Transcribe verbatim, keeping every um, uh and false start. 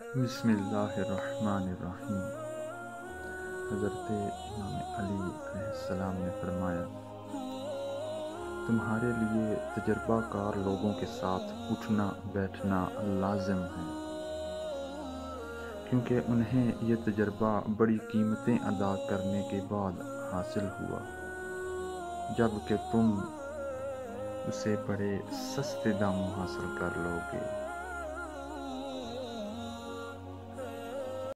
बिस्मिल्लाहिर्रहमानिर्रहीम। हज़रत इमाम अली अलैहिस्सलाम ने फरमाया, तुम्हारे लिए तजर्बाकार लोगों के साथ उठना बैठना लाजिम है, क्योंकि उन्हें ये तजर्बा बड़ी कीमतें अदा करने के बाद हासिल हुआ, जबकि तुम उसे बड़े सस्ते दामों हासिल कर लोगे।